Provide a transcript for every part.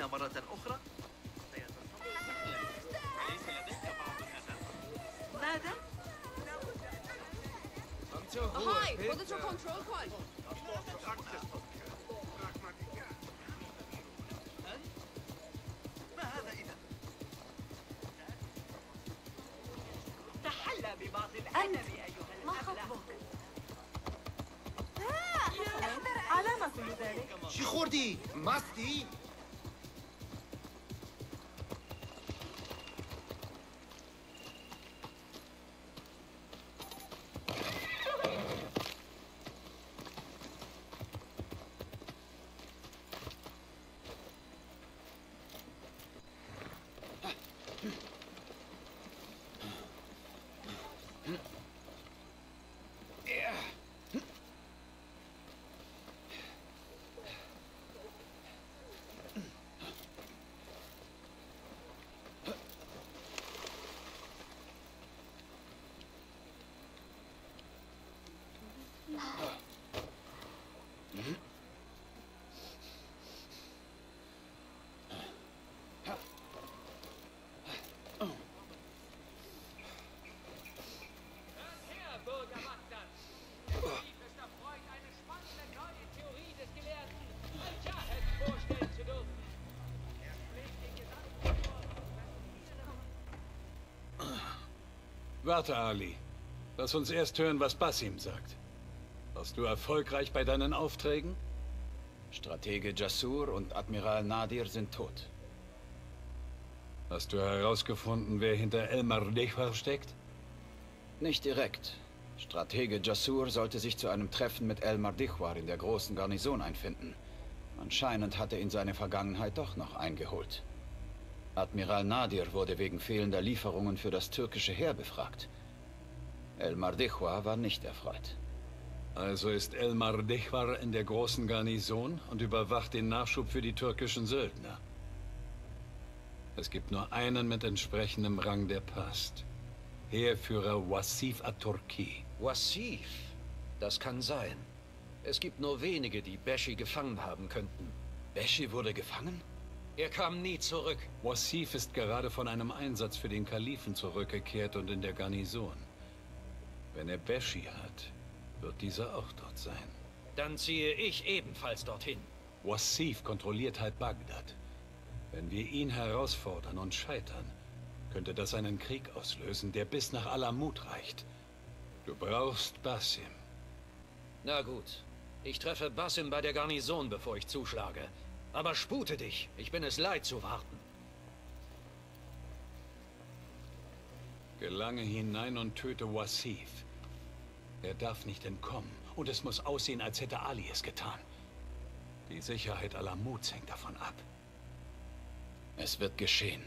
مرة أخرى؟ ماذا؟ Ahoi, wurde zur Control Point. ما هذا إذا؟ تحلى ببعض الأدب أيها الأبلة. على ما كل ذلك؟ چی خوردی؟ مستی؟ Warte, Ali. Lass uns erst hören, was Basim sagt. Warst du erfolgreich bei deinen Aufträgen? Stratege Jasur und Admiral Nadir sind tot. Hast du herausgefunden, wer hinter Elmar Dechwar steckt? Nicht direkt. Stratege Jasur sollte sich zu einem Treffen mit Elmar Dechwar in der großen Garnison einfinden. Anscheinend hatte ihn seine Vergangenheit doch noch eingeholt. Admiral Nadir wurde wegen fehlender Lieferungen für das türkische Heer befragt. Elmar Dechwar war nicht erfreut. Also ist Elmar Dechwar in der großen Garnison und überwacht den Nachschub für die türkischen Söldner. Es gibt nur einen mit entsprechendem Rang, der passt. Heerführer Wasif Aturki. Wasif? Das kann sein. Es gibt nur wenige, die Beshi gefangen haben könnten. Beshi wurde gefangen? Er kam nie zurück. Wasif ist gerade von einem Einsatz für den Kalifen zurückgekehrt und in der Garnison. Wenn er Beshi hat, wird dieser auch dort sein. Dann ziehe ich ebenfalls dorthin. Wasif kontrolliert halb Bagdad. Wenn wir ihn herausfordern und scheitern, könnte das einen Krieg auslösen, der bis nach Alamut reicht. Du brauchst Basim. Na gut. Ich treffe Basim bei der Garnison, bevor ich zuschlage. Aber spute dich. Ich bin es leid zu warten. Gelange hinein und töte Wasif. Er darf nicht entkommen. Und es muss aussehen, als hätte Ali es getan. Die Sicherheit Alamuts hängt davon ab. Es wird geschehen.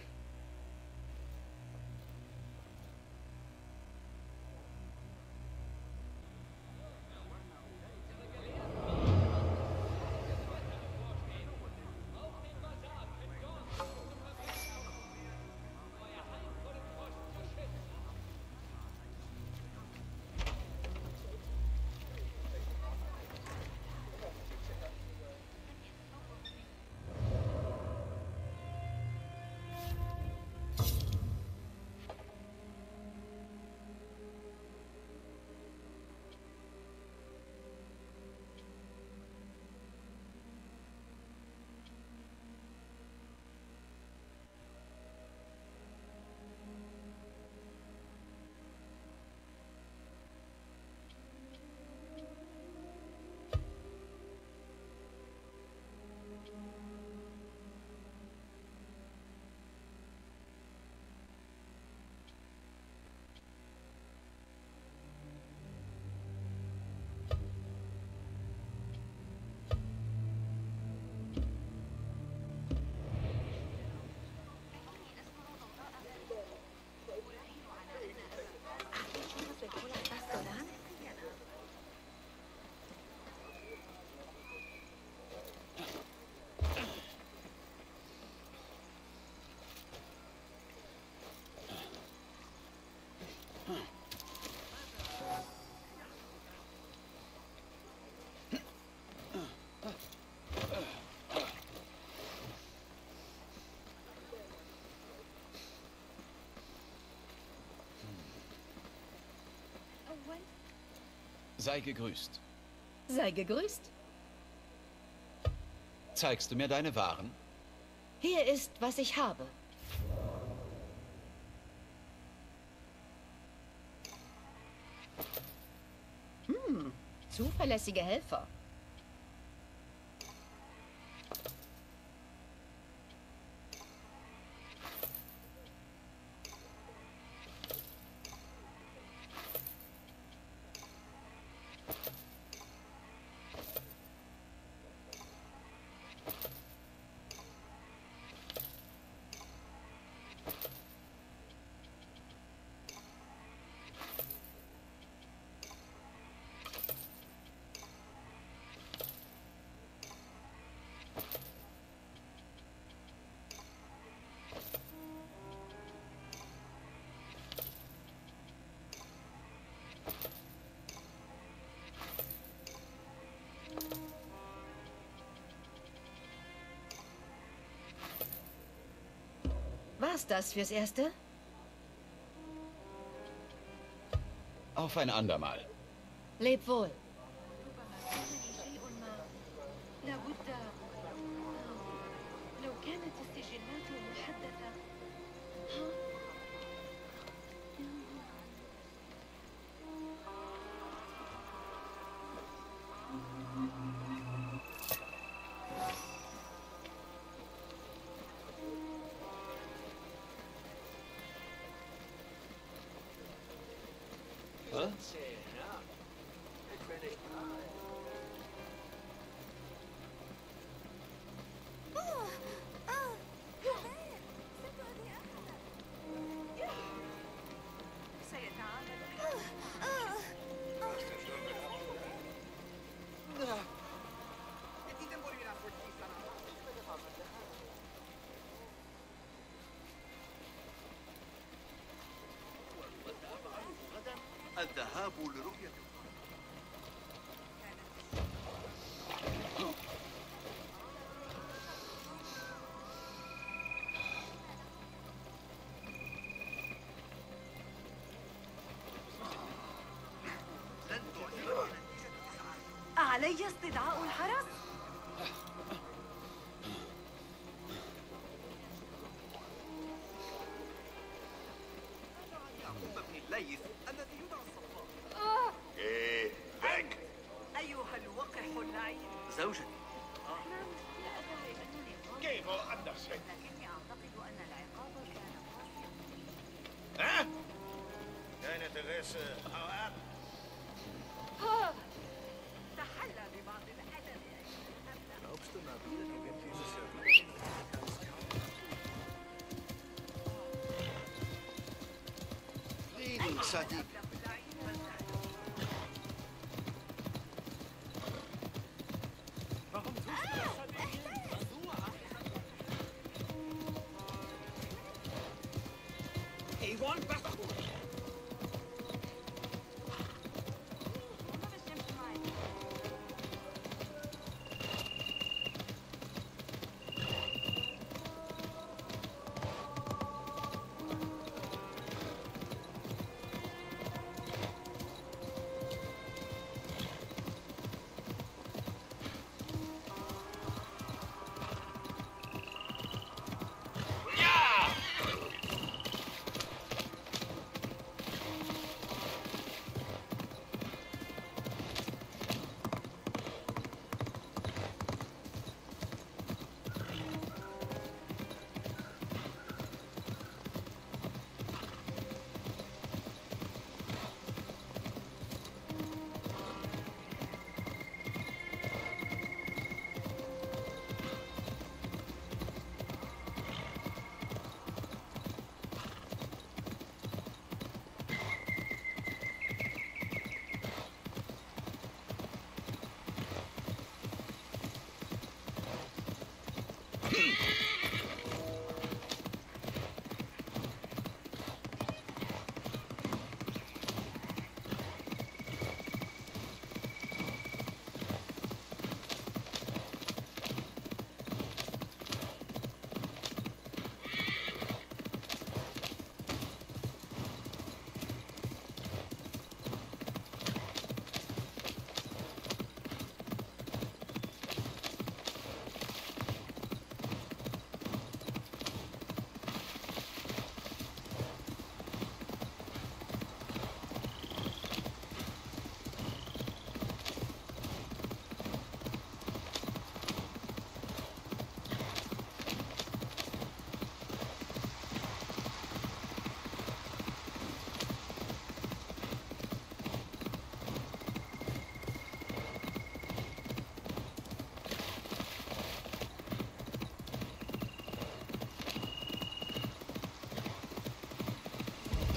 Sei gegrüßt. Sei gegrüßt. Zeigst du mir deine Waren? Hier ist, was ich habe. Zuverlässige Helfer. War's das fürs Erste? Auf ein andermal. Leb wohl. لابد لو كانت السجلات محدثة. الذهاب لرؤية علي استدعاء الحرس؟ يعقوب بن الليث الذي يدعى الصفار. ايه بك أيها الوقح اللعين. زوجتي. كيف عن نفسك؟ لكني أعتقد أن العقاب كان قاسيا. ها؟ كانت الرئيس حوام؟ تحلى ببعض الأدب. Frieden, Sadiq.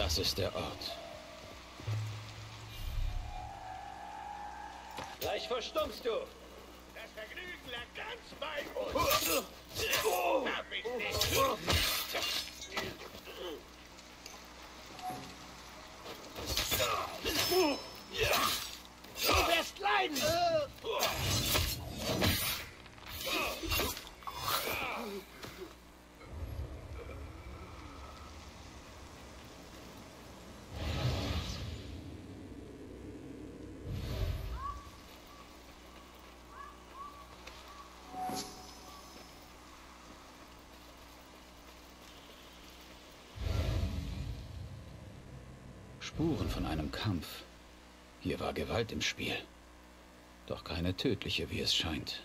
Das ist der Ort. Gleich verstummst du! Das Vergnügen lag ganz bei uns. Hab ich nicht. Du wirst leiden! Spuren von einem Kampf. Hier war Gewalt im Spiel. Doch keine tödliche, wie es scheint.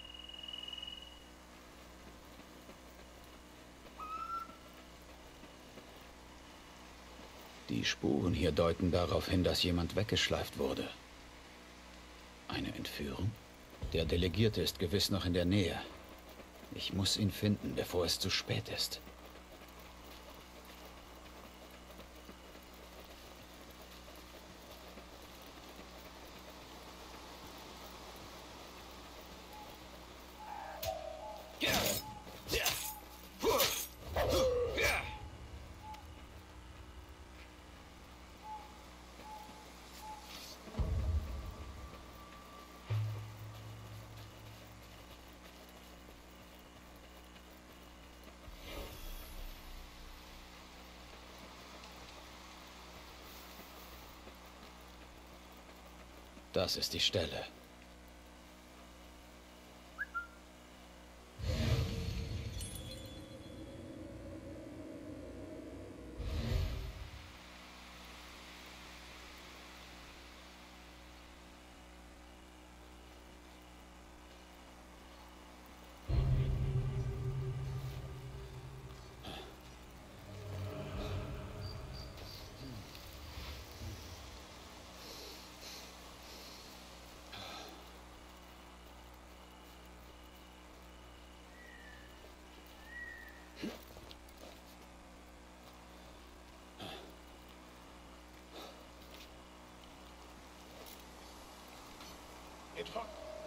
Die Spuren hier deuten darauf hin, dass jemand weggeschleift wurde. Eine Entführung? Der Delegierte ist gewiss noch in der Nähe. Ich muss ihn finden, bevor es zu spät ist. Das ist die Stelle. Etwa?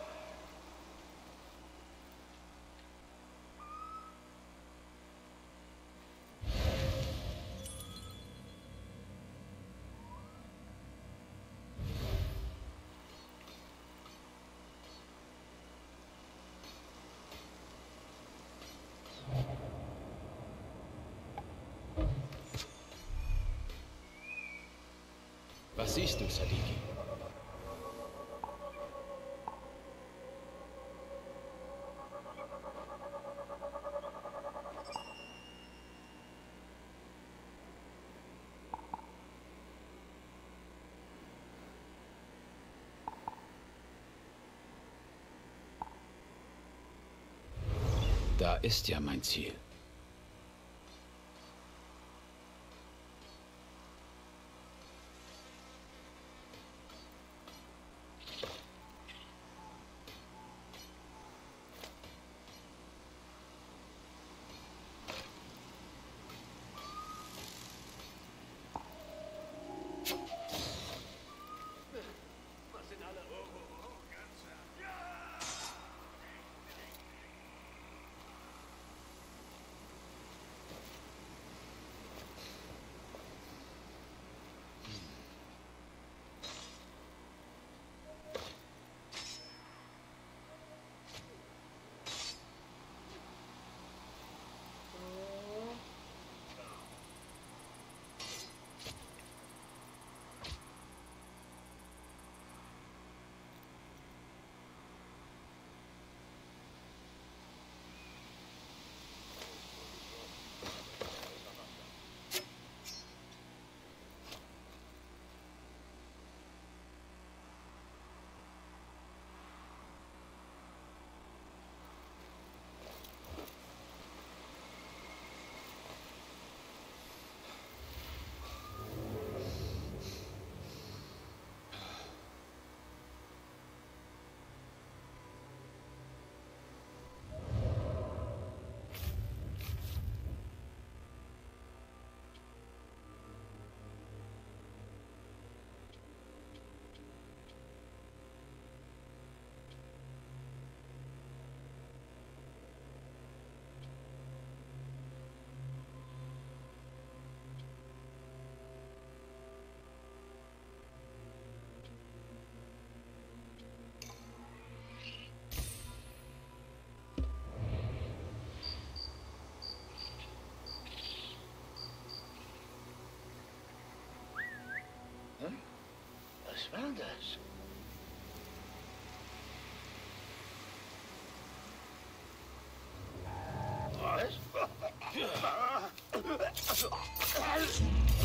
Was siehst du, Sadiki? Da ist ja mein Ziel. Was war das? Was?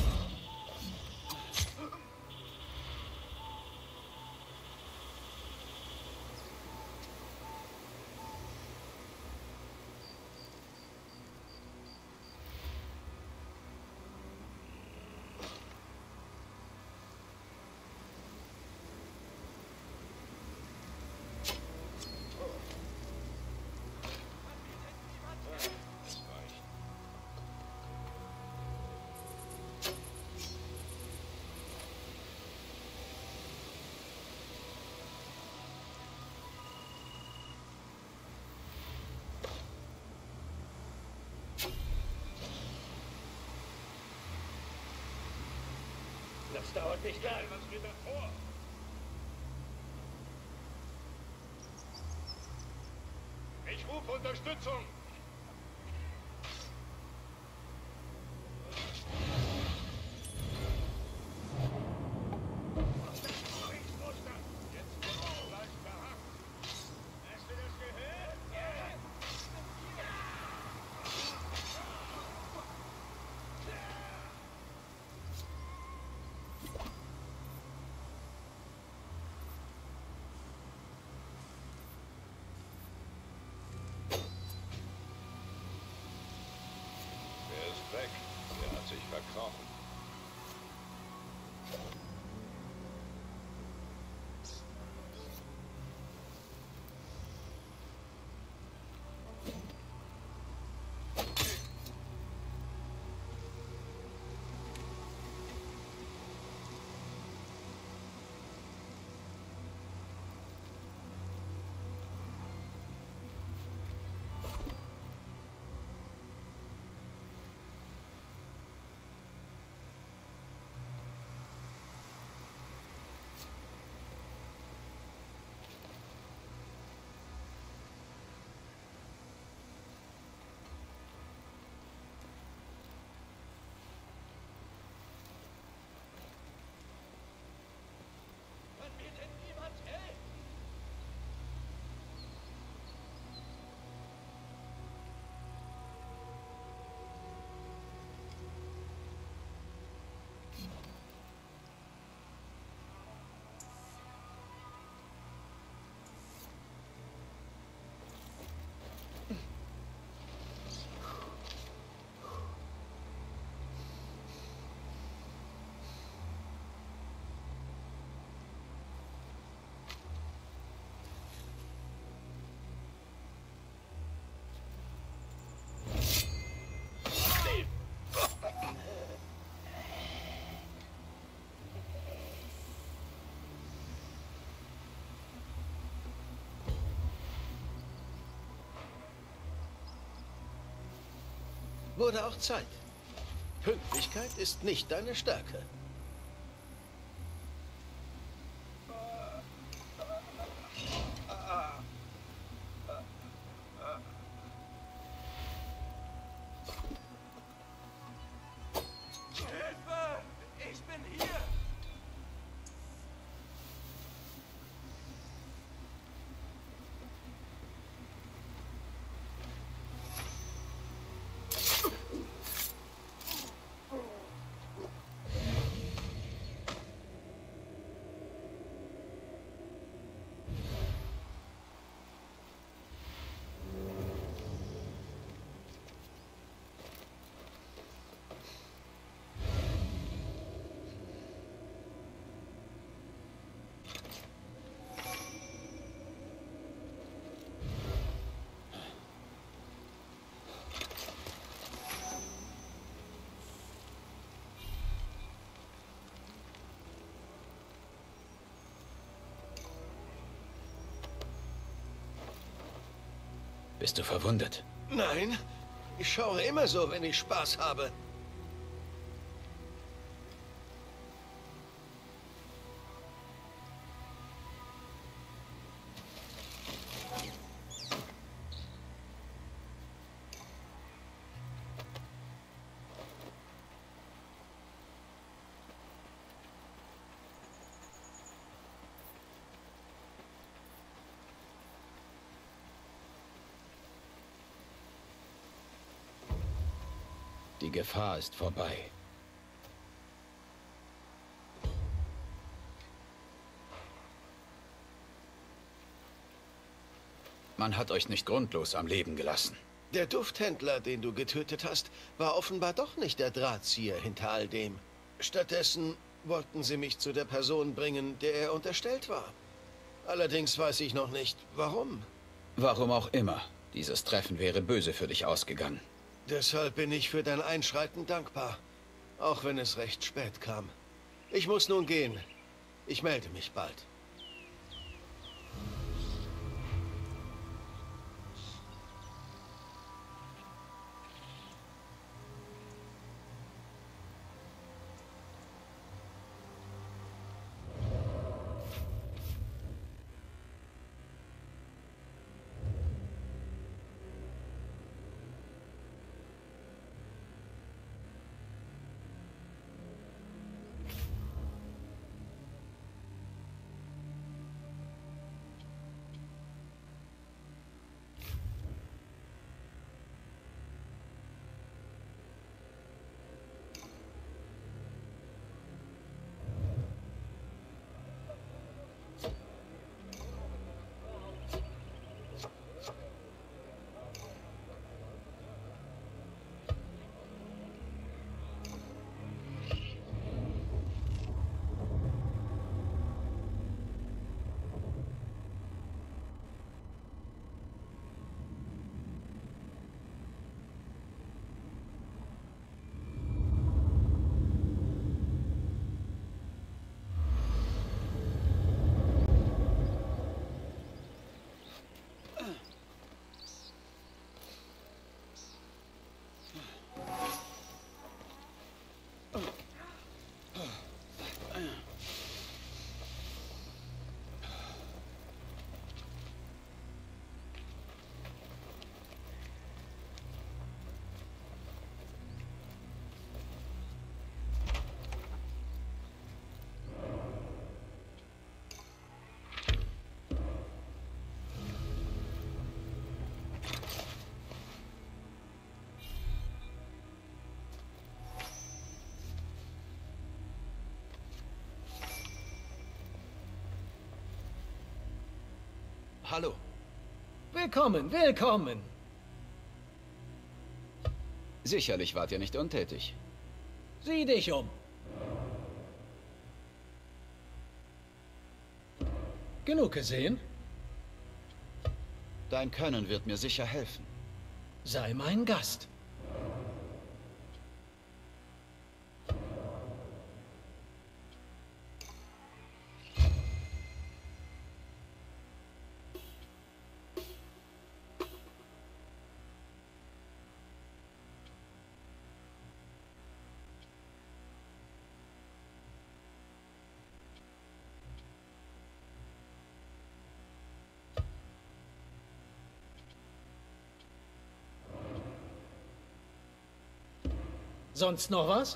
Das dauert nicht lang. Was geht da vor? Ich rufe Unterstützung. Weg. Er hat sich verkrochen. Wurde auch Zeit. Pünktlichkeit ist nicht deine Stärke. Hilfe! Ich bin hier! Bist du verwundet? Nein, ich schaue immer so, wenn ich Spaß habe. Die Gefahr ist vorbei. Man hat euch nicht grundlos am Leben gelassen. Der Dufthändler, den du getötet hast, war offenbar doch nicht der Drahtzieher hinter all dem. Stattdessen wollten sie mich zu der Person bringen, der er unterstellt war. Allerdings weiß ich noch nicht, warum. Warum auch immer. Dieses Treffen wäre böse für dich ausgegangen. Deshalb bin ich für dein Einschreiten dankbar. Auch wenn es recht spät kam. Ich muss nun gehen. Ich melde mich bald. Hallo. Willkommen, willkommen. Sicherlich wart ihr nicht untätig. Sieh dich um. Genug gesehen? Dein Können wird mir sicher helfen. Sei mein Gast. Sonst noch was?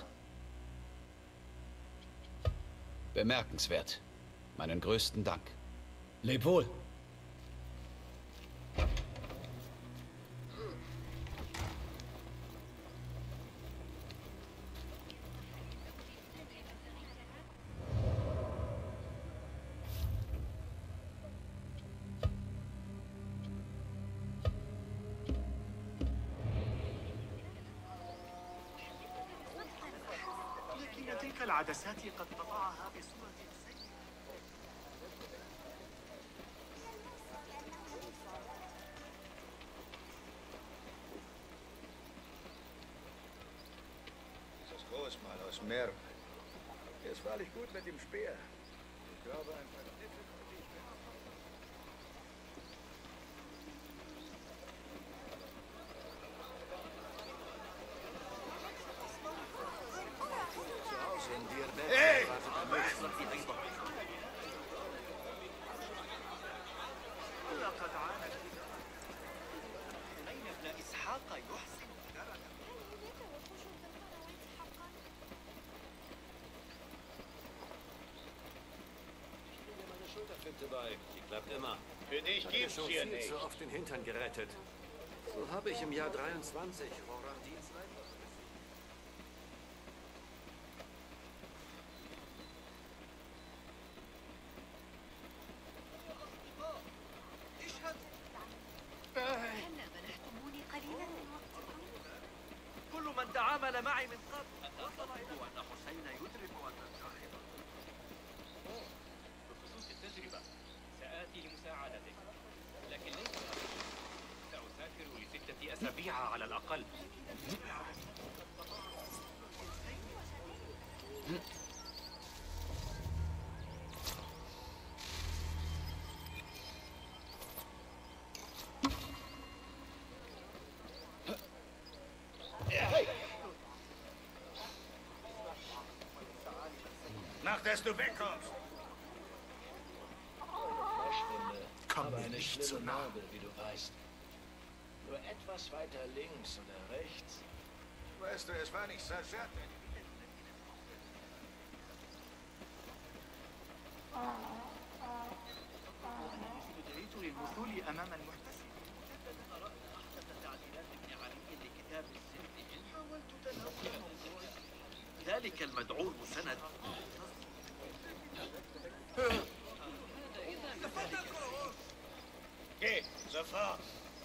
Bemerkenswert. Meinen größten Dank. Leb wohl. تلك العدسات قد طبعها بصورة سيئة. Das Großmal aus Mer. Er ist wahrlich gut mit dem Speer. Ich glaube, ein paar Kniffe konnte ich mir... Hey! لقد عانت أين ابن إسحاق يحسن درجة. Meine Schulterfinte bei. Die klappt immer. Für dich gibt's schon hier viel nicht. zu oft den Hintern gerettet. So habe ich im Jahr 23 Roran Dienst عمل معي من قبل. أظن أن حسين يدرك أن الجاحظ. بخصوص التجربة سآتي لمساعدتك، لكن ليس سأسافر ل6 أسابيع على الأقل. Mach, dass du wegkommst. Komm mir nicht zu nah. Wie du weißt. Nur etwas weiter links oder rechts. Weißt du, es war nicht Sajat. جئت للوصول أمام المحتسب. أرى أحدث تعديلات ابن علي لكتاب السر. حاولت تناول موضوع ذلك المدعو سند. Geh, sofort.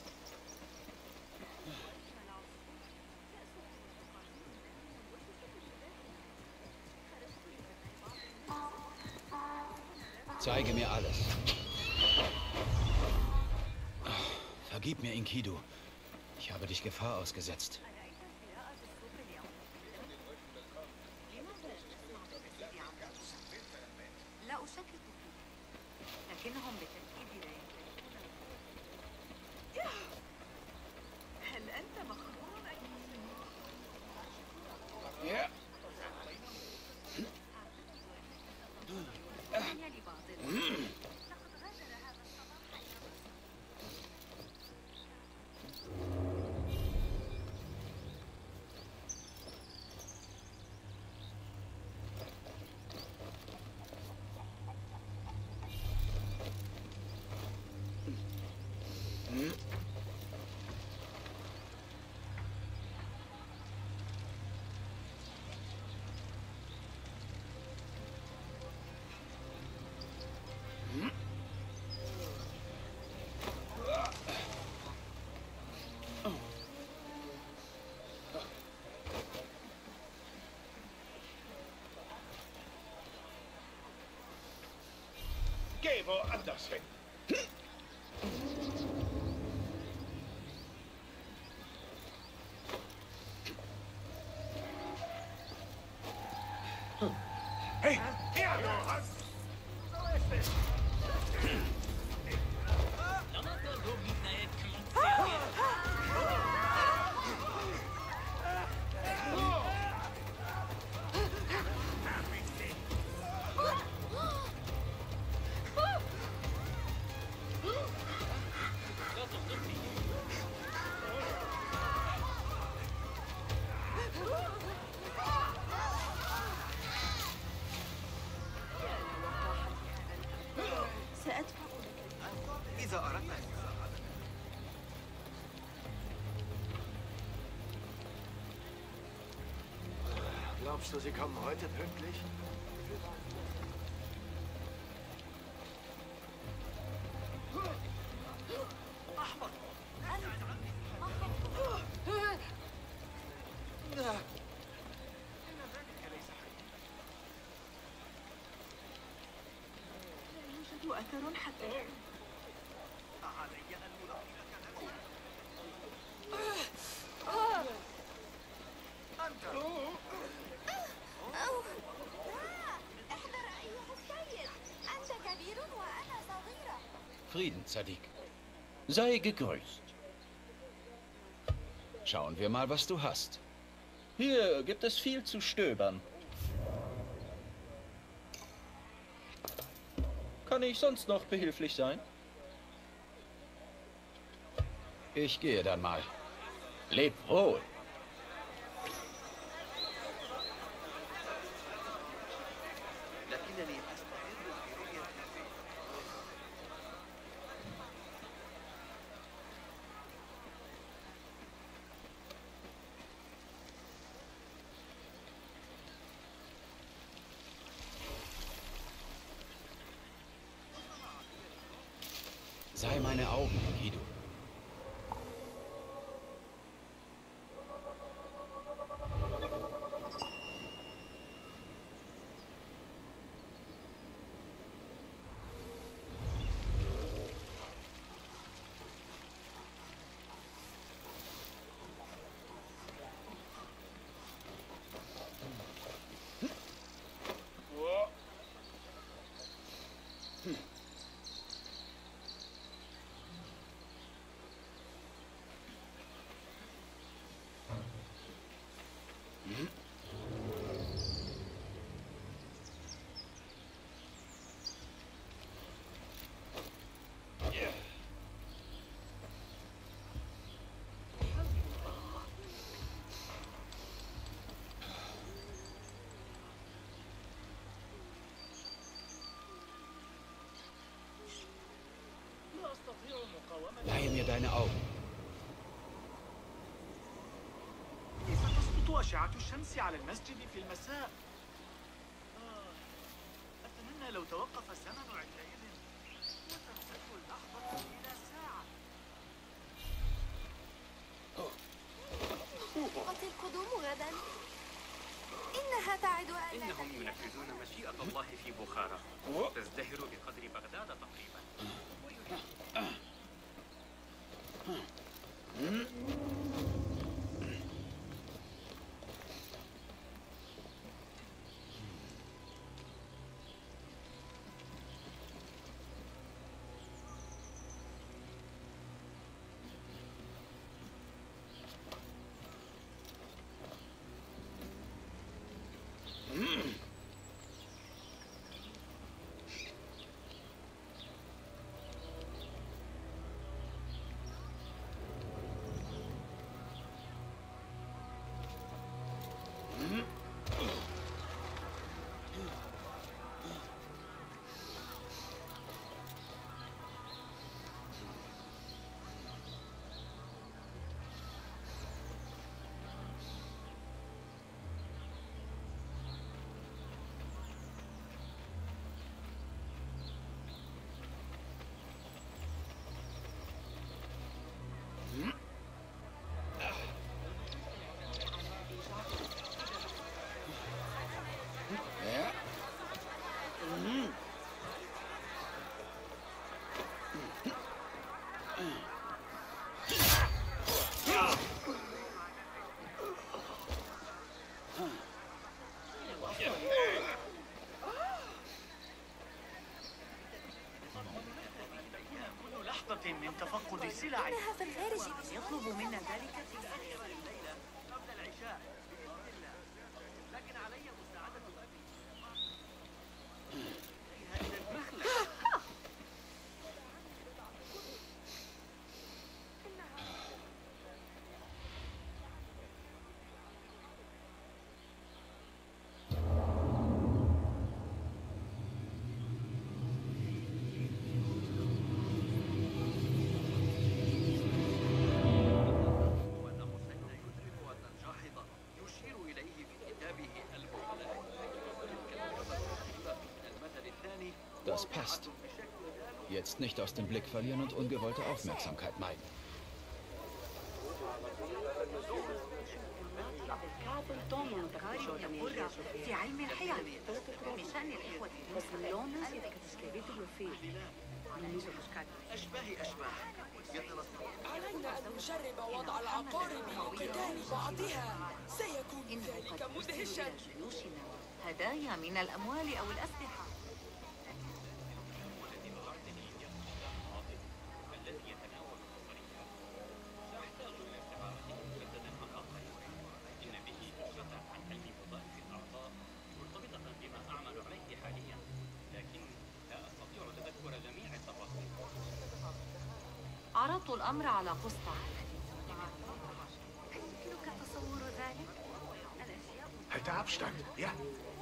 Zeige mir alles. Vergib mir, Enkidu. Ich habe dich Gefahr ausgesetzt. لا أشكك فيه، لكنهم بالتأكيد لا يمتلكون. هل أنت مخمور أي Geh woanders hin. Hey, her, du hast! So ist es. سأدفع لك إذا أردت المساعدة. Glaubst du, sie kommen heute pünktlich? لا يوجد أثر حتى الآن. علي أن ألاقيك نفسي. أنت احذر أيها السيد، أنت كبير وأنا صغيرة. Frieden, Sadiq. Sei gegrüßt. Schauen wir mal, was du hast. Hier gibt es viel zu stöbern. Kann ich sonst noch behilflich sein? Ich gehe dann mal. Leb wohl. لكنني أستعد لرؤية Sei meine Augen, Enkidu. deine Augen. كيف تسقط أشعة الشمس على المسجد في المساء؟ أتمنى لو توقف الزمن عندئذ وتمتد اللحظة إلى ساعة. وقت القدوم غدا. إنها تعد أن إنهم ينفذون مشيئة الله في بخارى. تزدهر بقدر بغداد تقريبا. كل لحظة من تفقد السلع. إنها في الخارج. يطلب منا ذلك في الليلة قبل العشاء بإذن الله، لكن علي مساعدة أبي. إلى المخلة. Das passt. Jetzt nicht aus dem Blick verlieren und ungewollte Aufmerksamkeit meiden. في علم الحياة من شأن الإخوة أشباه علينا أن نجرب وضع العقارب لقتال بعضها. سيكون ذلك مدهشا. هدايا من الأموال أو الأسلحة. عرضت الأمر على قسطع. يمكنك تصور ذلك؟ Halte Abstand, ja.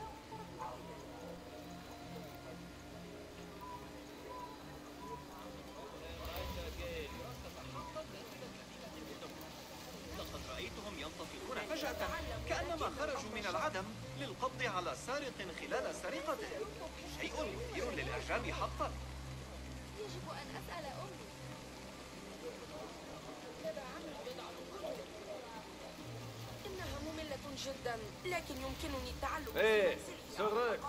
لقد رأيتهم ينطفئون فجأة كأنما خرجوا من العدم للقبض على سارق خلال سرقته. شيء مثير للإعجاب حقا. يجب أن أسأل أمي. إنها مملة جدا، لكن يمكنني التعلم. Hey, zurück!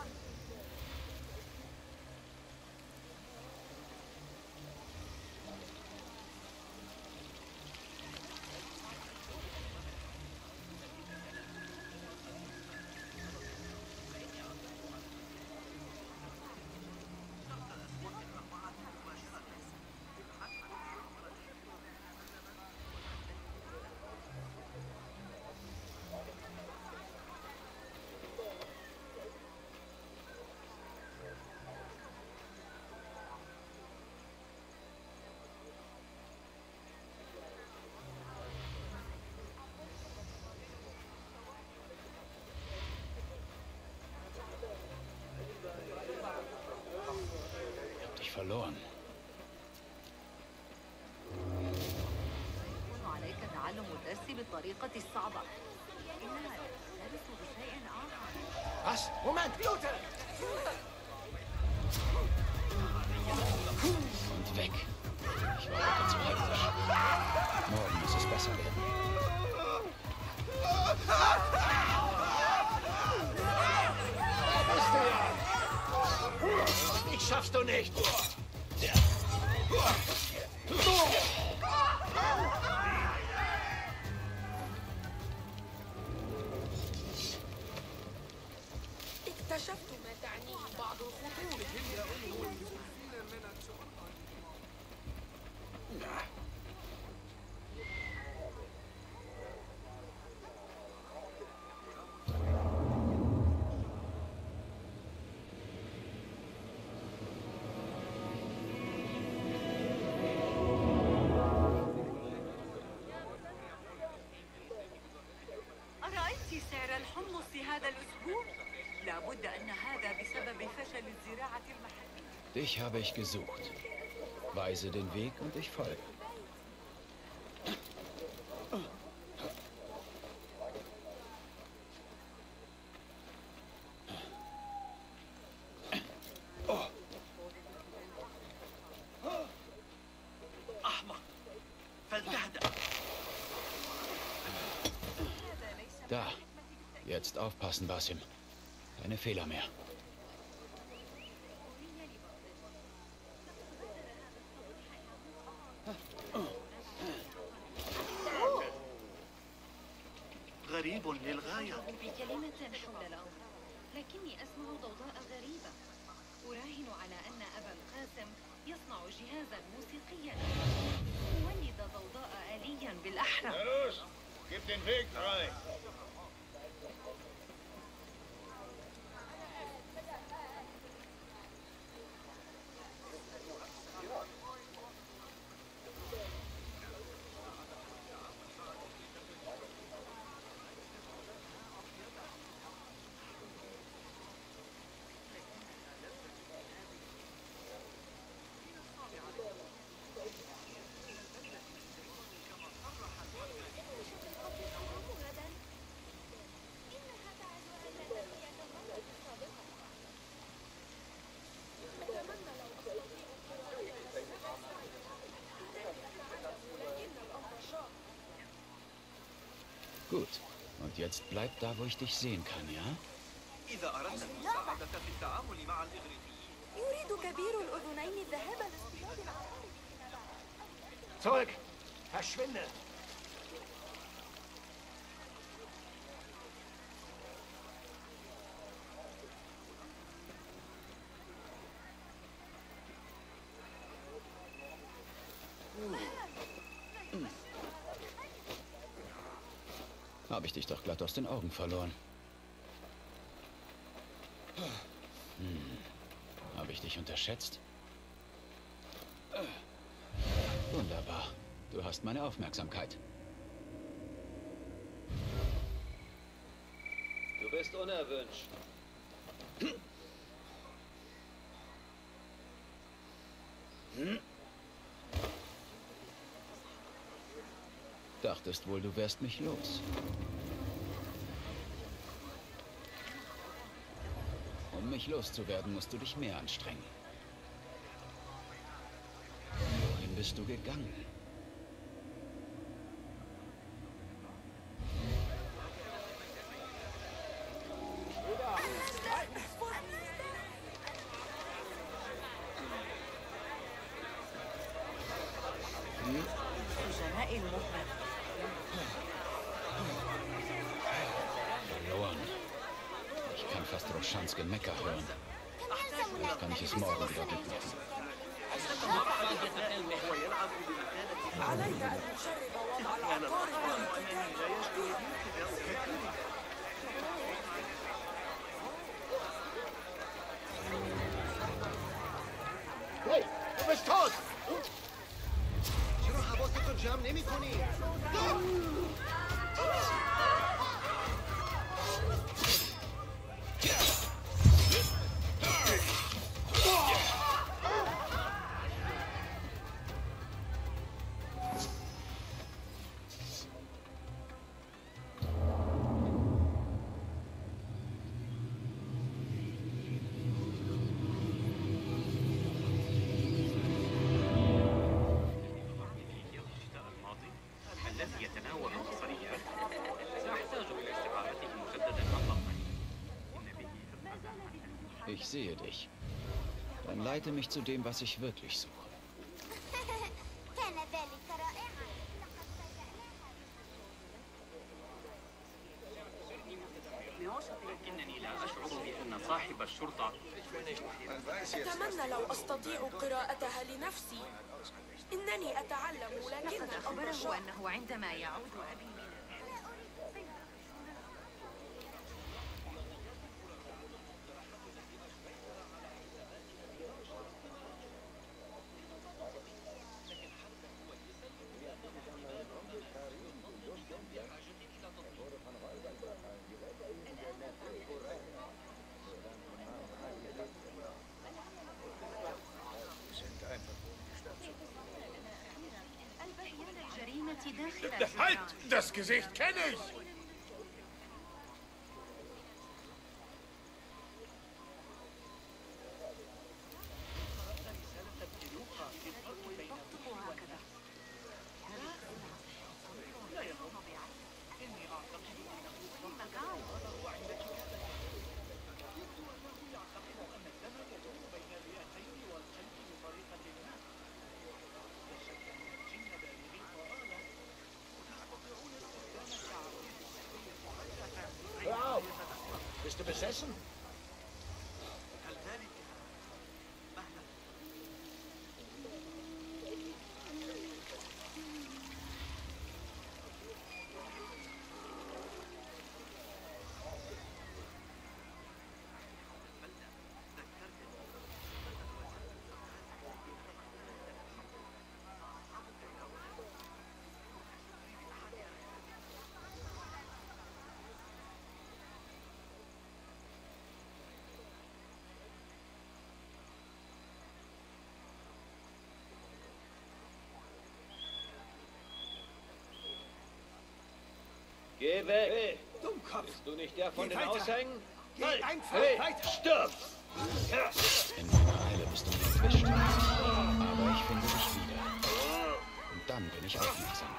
Verloren. بالطريقة الصعبة. إنها تختلف بشيء آخر. Was? Moment, Luther! Und weg. Ich war heute zu hektisch. Morgen muss es besser werden. Da bist du ja! Dich schaffst du nicht! اكتشفت ما تعنيه بعض الخطوط. أرأيت سعر الحمص هذا الأسبوع؟ لابد أن هذا بسبب فشل الزراعة المحلية. Dich habe ich gesucht. Weise den Weg und ich folge. أحمق فلتهدأ. Da. Jetzt aufpassen, Basim. Keine Fehler mehr. غريب للغاية. بكلمة حول الأمر، لكني أسمع ضوضاء غريبة. أراهن على أن أبا القاسم يصنع جهازا موسيقيا يولد ضوضاء آليا بالأحرى. Los, gib den Weg frei. Gut. Und jetzt bleib da, wo ich dich sehen kann, ja? إذا أردت المساعدة في التعامل مع الإغريقيين. يريد كبير الأذنين الذهاب لاصطياد العقارب. Zurück! Verschwinde! Habe ich dich doch glatt aus den Augen verloren. Habe ich dich unterschätzt? Wunderbar. Du hast meine Aufmerksamkeit. Du bist unerwünscht. Dachtest wohl, du wärst mich los. Um mich loszuwerden, musst du dich mehr anstrengen. Wohin bist du gegangen? Verloren. Ich kann fast Roshans Gemecker hören. Vielleicht kann ich es morgen wieder gut machen. علينا أن نجرب وضع العقارب Hey, du bist tot! چرا حواستو جمع نمی کنی؟ Ich sehe dich. Dann leite mich zu dem, was ich wirklich suche. كان ذلك رائعا. لكنني لا أشعر بأن صاحب الشرطة أتمنى لو أستطيع قراءتها لنفسي. إنني أتعلم لكن لقد الأمر أخبره أنه عندما يعود أبي من Halt! Das Gesicht kenne ich! Hör auf! Bist du besessen? Geh weg! Hey, Dummkopf! Bist du nicht der von Geh den weiter. Aushängen? Geh Halt! einfach Hey, weiter! stirb! In meiner Eile bist du mir entwischt. Aber ich finde dich wieder. Und dann bin ich aufmerksam.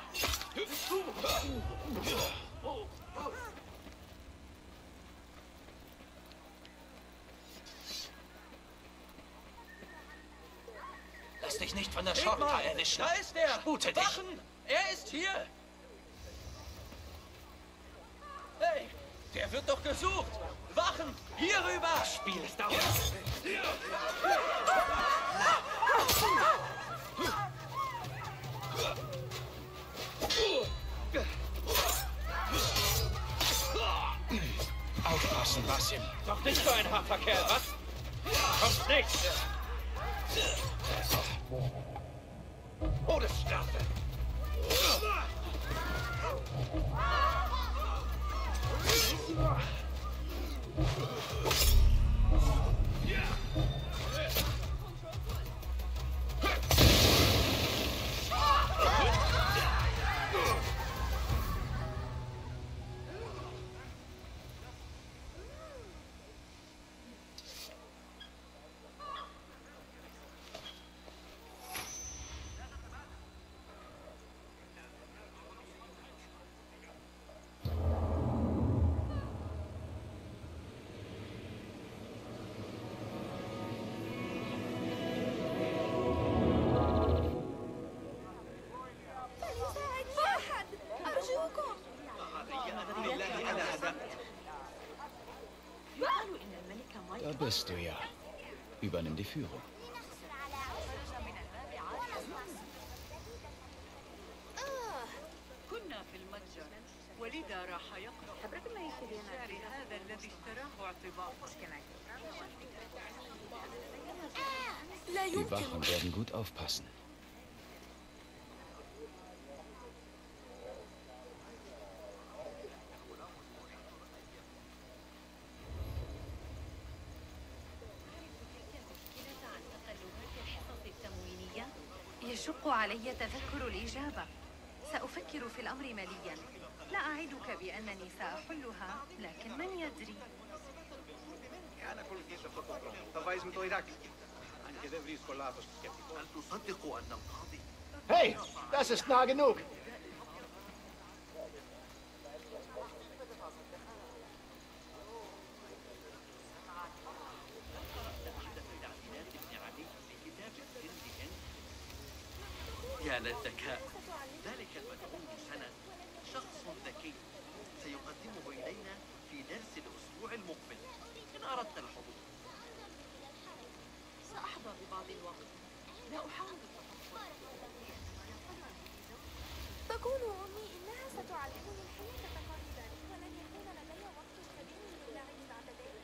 Lass dich nicht von der Schorta erwischen. Da ist er! Spute dich! Wachen! Er ist hier! Hey, der wird doch gesucht! Wachen! Hier rüber! Das Spiel ist aus! Aufpassen, Basim. Doch nicht so ein harter Kerl, was? Kommt nicht! Todesstrafe! فليساعدني أحد. أرجوكم. يقال إن الملك مايك Da bist du ja. Übernimm die Führung. كنا في المتجر ولذا راح يقرأ شعر هذا الذي اشتراه اعتباط لا Die يمكن. Wachen werden gut aufpassen. يشق علي تذكر الإجابة. سأفكر في الأمر مليا. لا أعدك بأنني سأحلها، لكن من يدري؟ هل تصدق أن القاضي Hey, das ist nah genug. على الذكاء. ذلك المدعو سند شخص ذكي سيقدمه إلينا في درس الأسبوع المقبل إن أردت الحضور. سأحضر ببعض الوقت. لا أحاول تقول أمي إنها ستعلمني الحياة قليلا ولن يكون لدي وقت كبير للعب بعد ذلك.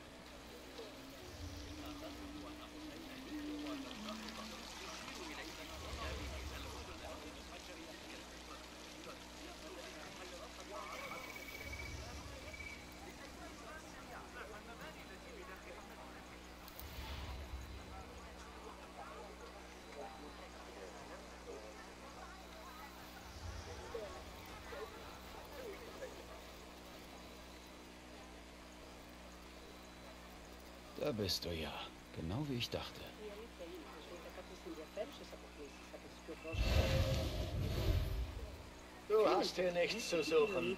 Da bist du ja. Genau wie ich dachte. Du hast hier nichts zu suchen.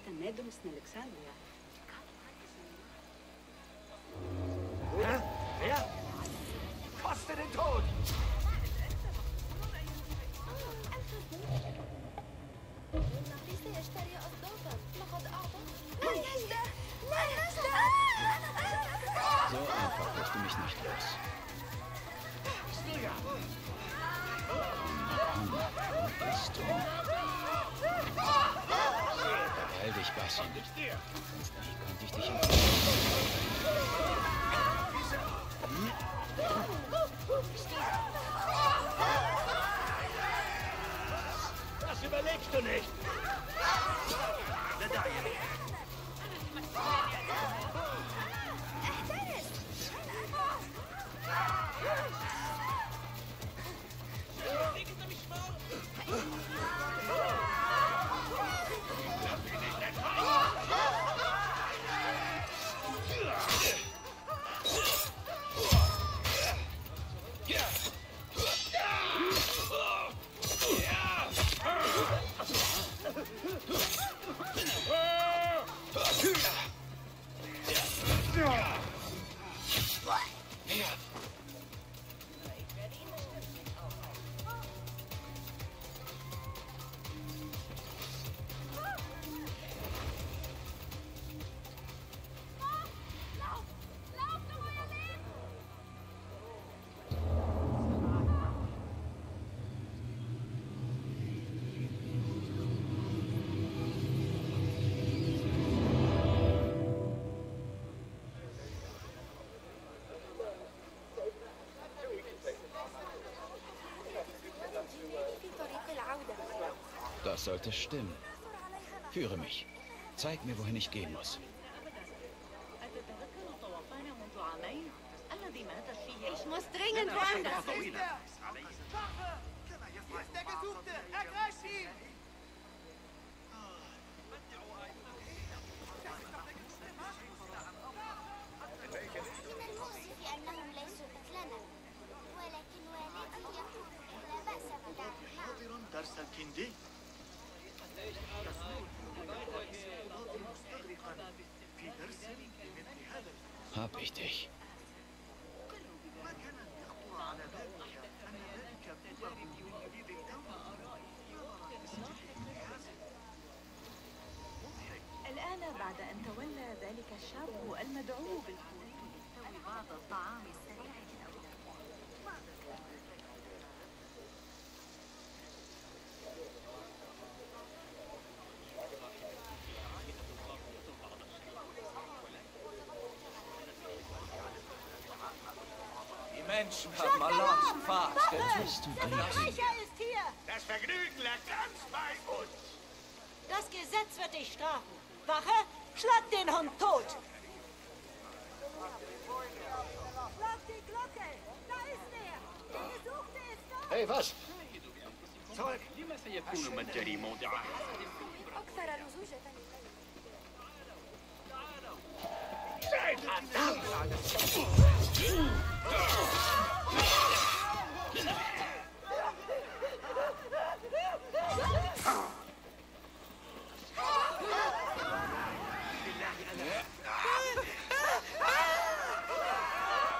Wer? Koste den Tod! سيشتري أصدافا لقد أعطت النجدة. So einfach wirst du mich nicht los. Wo bist du? Beeil dich, Basim. Wie konnte ich dich Das überlebst du nicht! Das sollte stimmen. Führe mich. Zeig mir, wohin ich gehen muss. Ich muss dringend woanders hin. Ist der Gesuchte! Ergreift ihn! درس الكندي في درس بمثل هذا. Hab ich dich. ما كان أن يخطر على بالك أن ذلك هو من مدير الدولة. الآن بعد أن تولى ذلك الشاب المدعو بالقوة يستوي بعض الطعام السريع الأول. Menschen haben Allahs Pfad. Bist du drin? ist hier. Das Vergnügen lag ganz bei uns. Das Gesetz wird dich strafen. Wache, schlag den Hund tot. Schlag die Glocke. Da ist er. Der Gesuchte ist da. Hey, was? سؤال لما سيكون متجري موضعه؟ أكثر لزوجة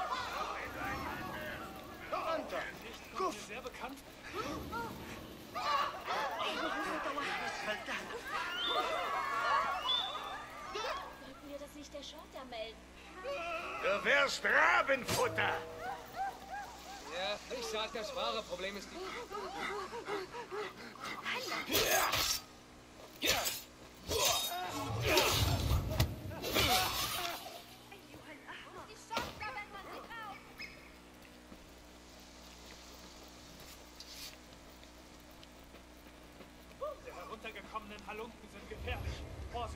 Sehr bekannt. erst Rabenfutter! Ja, ich sag, das wahre Problem ist die... Die heruntergekommenen Halunken sind gefährlich. Vorsicht!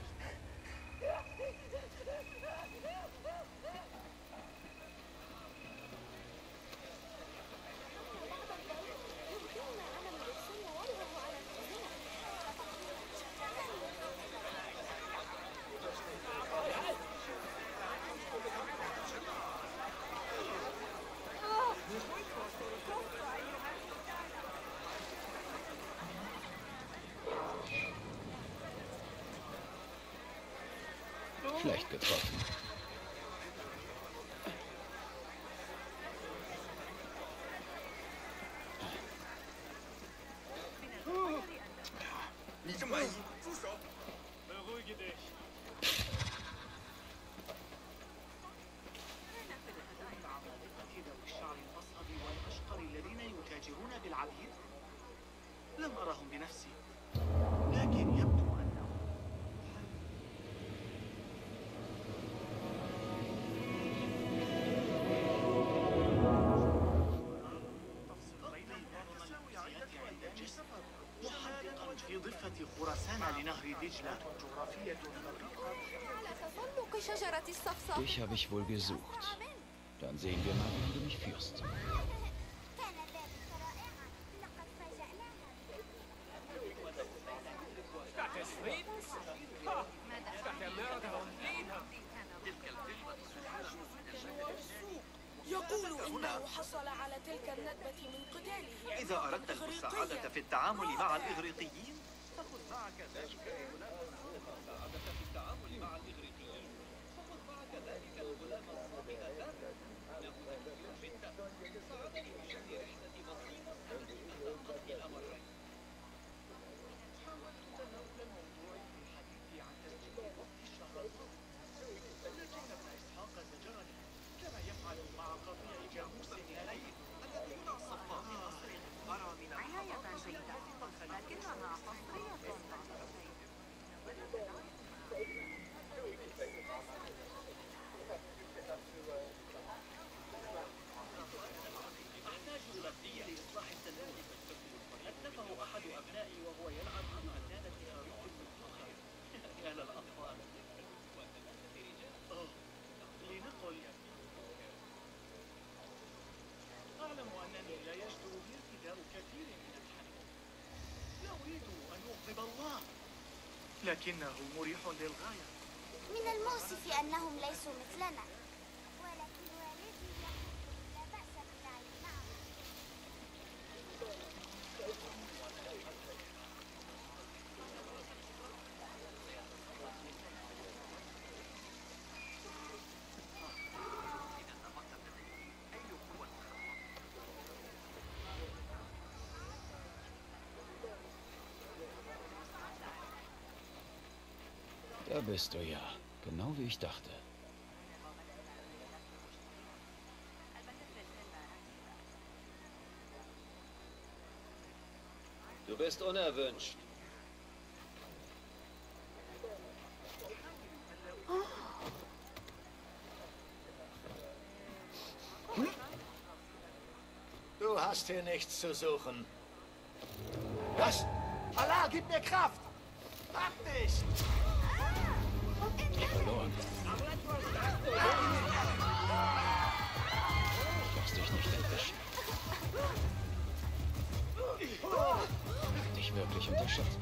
Schlecht getroffen. Beruhige dich. الشعر الأصهب والأشقر الذين يتاجرون بالعبيد لم أرهم بنفسي لكن يبدو أنهم محدقا في ضفة خراسان لنهر دجلة جغرافية على تسلق شجرة الصفصف. Dich habe ich wohl gesucht. Dann sehen wir mal, wie du mich führst. Stadt des Friedens? Ha! Stadt der Mörder und Liebe! يقول إنه حصل على تلك الندبة من قتاله. إذا أردت المساعدة في التعامل مع الإغريقيين فخذ معك ذلك المساعدة في التعامل مع الإغريقيين فخذ معك ذلك الغلام الصابئ ذاك له ذكي جدا ساعدني بشأن رحلة مصير التي قتل الأمرين حاولت تناول الموضوع في الحديث عن تسجيل وقت الشهر الماضي لكن ابن إسحاق زجرني كما يفعل مع قضية جاموس الليل الذي ينصف في مصر أرى من عناية جيدة لكنها حصرية. أحتاج إلى الدية لإصلاح التنور أتلفه أحد أبنائي وهو يلعب بفنانة هاروت المطلقة يا للأطفال لنقل أعلم أنني لا يجدر بي ارتداء كثير من الحليب لا أريد أن يغضب الله لكنه مريح للغاية من المؤسف أنهم ليسوا مثلنا ولكن والدي يقول لا بأس باللعب معهم Da bist du ja. Genau wie ich dachte. Du bist unerwünscht. Du hast hier nichts zu suchen. Was? Allah, gib mir Kraft! Pack dich! Verloren. Lass dich nicht erwischen. Dich wirklich unterschätzt.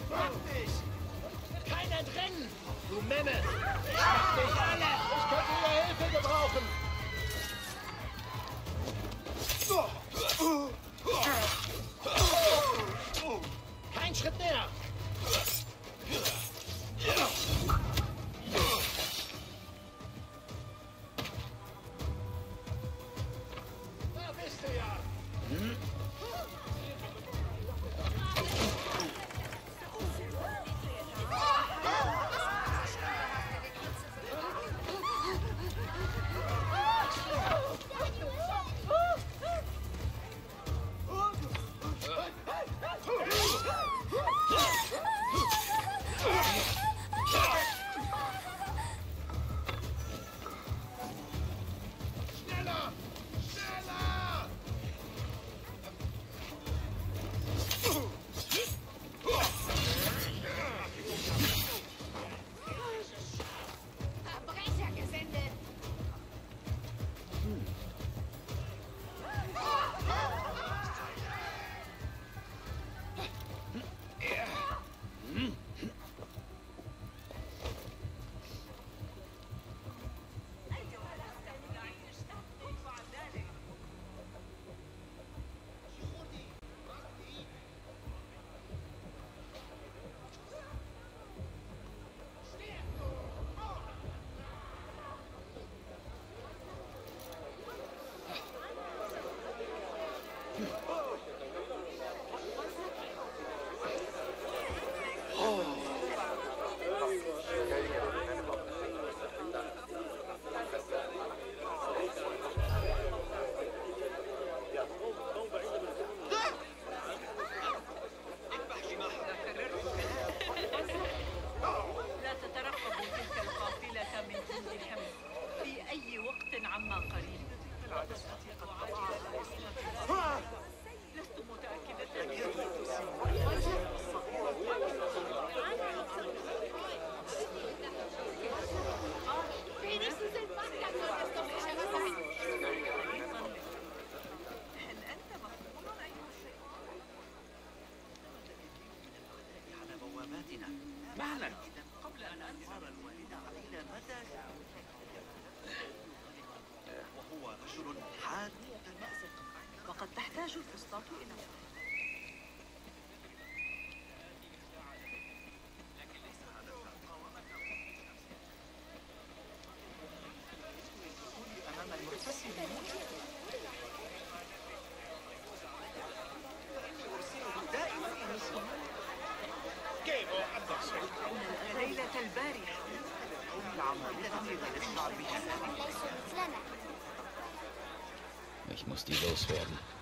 Mach dich! Kein Entrennen! Du Memme! Ich mach dich alle! Ich könnte Ihre Hilfe gebrauchen! Kein Schritt näher! Da bist du ja! لا تترقبوا تلك القافلة من جند الحمص في أي وقت عما قريب. لست متأكدة. هل أنت مفهوم أيها الشيطان؟ على بواباتنا. مهلا. إذا قبل أن أنظر الوالد علينا متى وهو رجل حاد المأسك. وقد تحتاج الفسطاط إلى أمام المحتسب ليلة البارحة العمالقة من الشعب ليسوا مثلنا. Ich muss die loswerden.